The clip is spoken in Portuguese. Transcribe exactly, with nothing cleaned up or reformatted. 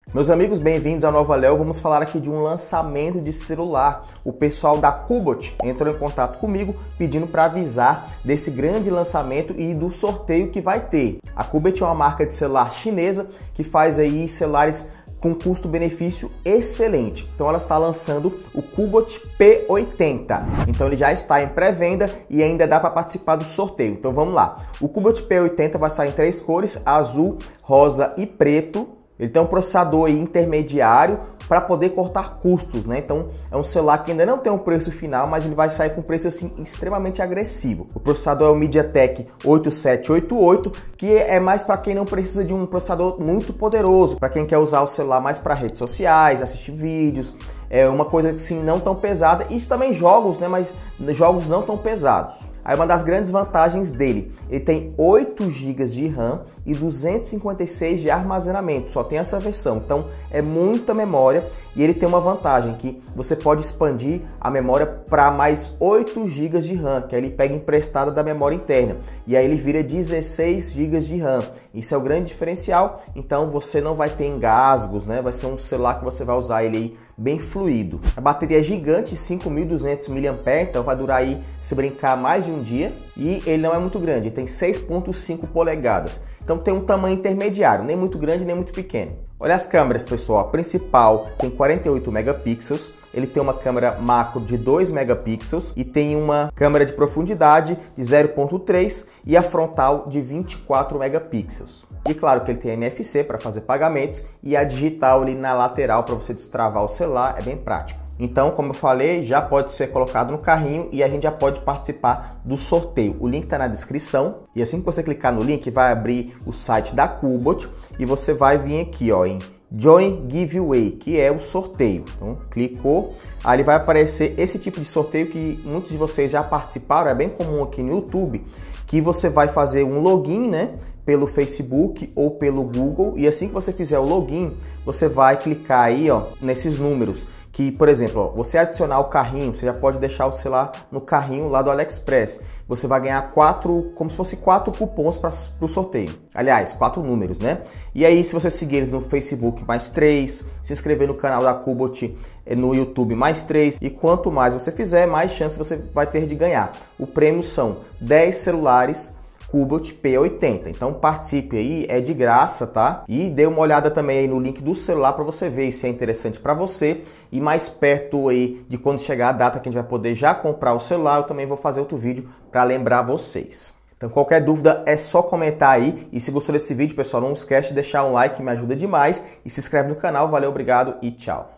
Meus amigos, bem-vindos ao Nova Léo. Vamos falar aqui de um lançamento de celular. O pessoal da Cubot entrou em contato comigo pedindo para avisar desse grande lançamento e do sorteio que vai ter. A Cubot é uma marca de celular chinesa que faz aí celulares com custo-benefício excelente. Então ela está lançando o Cubot P oitenta. Então ele já está em pré-venda e ainda dá para participar do sorteio. Então vamos lá. O Cubot P oitenta vai sair em três cores: azul, rosa e preto. Ele tem um processador aí intermediário para poder cortar custos, né? Então é um celular que ainda não tem um preço final, mas ele vai sair com um preço assim extremamente agressivo. O processador é o MediaTek oito sete oito oito, que é mais para quem não precisa de um processador muito poderoso, para quem quer usar o celular mais para redes sociais, assistir vídeos, é uma coisa assim não tão pesada. Isso também jogos, né? Mas jogos não tão pesados. Aí uma das grandes vantagens dele, ele tem oito gigas de RAM e duzentos e cinquenta e seis de armazenamento, só tem essa versão, então é muita memória. E ele tem uma vantagem que você pode expandir a memória para mais oito gigas de RAM, que aí ele pega emprestada da memória interna, e aí ele vira dezesseis gigas de RAM. Isso é o grande diferencial, então você não vai ter engasgos, né? Vai ser um celular que você vai usar ele aí bem fluido. A bateria é gigante, cinco mil e duzentos miliampères-hora, então vai durar aí, se brincar, mais de um dia. E ele não é muito grande, ele tem seis vírgula cinco polegadas. Então tem um tamanho intermediário, nem muito grande nem muito pequeno. Olha as câmeras, pessoal. A principal tem quarenta e oito megapixels, ele tem uma câmera macro de dois megapixels e tem uma câmera de profundidade de zero vírgula três e a frontal de vinte e quatro megapixels. E claro que ele tem N F C para fazer pagamentos e a digital ali na lateral para você destravar o celular, é bem prático. Então, como eu falei, já pode ser colocado no carrinho e a gente já pode participar do sorteio. O link está na descrição e assim que você clicar no link vai abrir o site da Cubot e você vai vir aqui ó, em Join Giveaway, que é o sorteio. Então, clicou, aí vai aparecer esse tipo de sorteio que muitos de vocês já participaram, é bem comum aqui no YouTube, que você vai fazer um login, né, pelo Facebook ou pelo Google, e assim que você fizer o login, você vai clicar aí ó, nesses números, que, por exemplo, ó, você adicionar o carrinho, você já pode deixar o celular no carrinho lá do AliExpress. Você vai ganhar quatro, como se fosse quatro cupons para o sorteio. Aliás, quatro números, né? E aí, se você seguir eles no Facebook, mais três, se inscrever no canal da Cubot no YouTube, mais três. E quanto mais você fizer, mais chance você vai ter de ganhar. O prêmio são dez celulares Cubot P oitenta. Então participe aí, é de graça, tá? E dê uma olhada também aí no link do celular para você ver se é interessante para você. E mais perto aí de quando chegar a data que a gente vai poder já comprar o celular, eu também vou fazer outro vídeo para lembrar vocês. Então qualquer dúvida é só comentar aí. E se gostou desse vídeo, pessoal, não esquece de deixar um like, me ajuda demais. E se inscreve no canal. Valeu, obrigado e tchau.